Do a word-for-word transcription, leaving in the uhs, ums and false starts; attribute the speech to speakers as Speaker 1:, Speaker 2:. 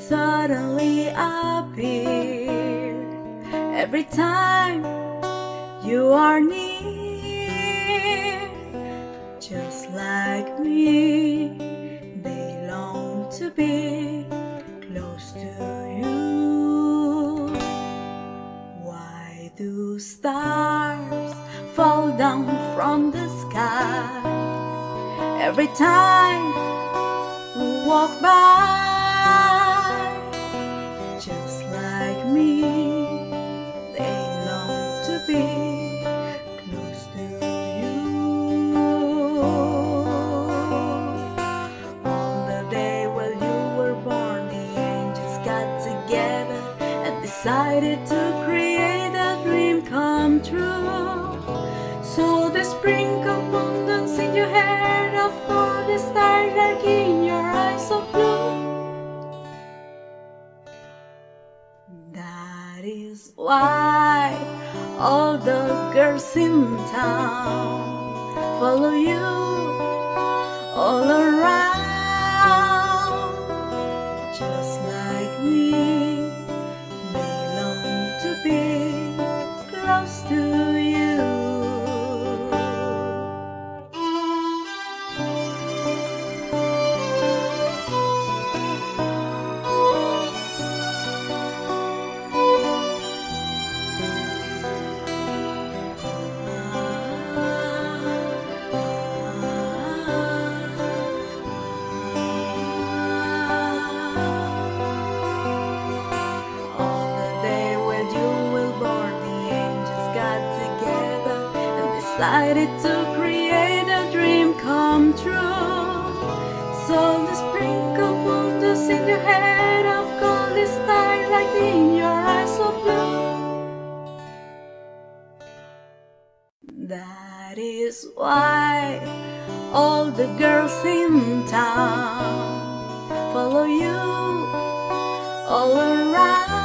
Speaker 1: suddenly appear every time you are near. Just like me, they long to be close to you. Why do stars fall down from the sky every time we walk by? Just like me, they long to be close to you. On the day when you were born, the angels got together and decided to create a dream come true. So they sprinkle abundance in your hair, of course the stars like in your eyes of blue. That is why all the girls in town follow you all around. Just like me, they long to be close to you. Decided to create a dream come true. So the sprinkle wonders in your head of gold is stars like in your eyes of blue. That is why all the girls in town follow you all around.